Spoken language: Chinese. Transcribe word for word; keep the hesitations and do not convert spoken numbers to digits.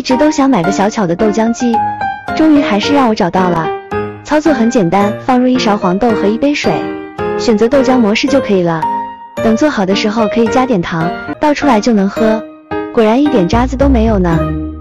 一直都想买个小巧的豆浆机，终于还是让我找到了。操作很简单，放入一勺黄豆和一杯水，选择豆浆模式就可以了。等做好的时候可以加点糖，倒出来就能喝。果然一点渣子都没有呢。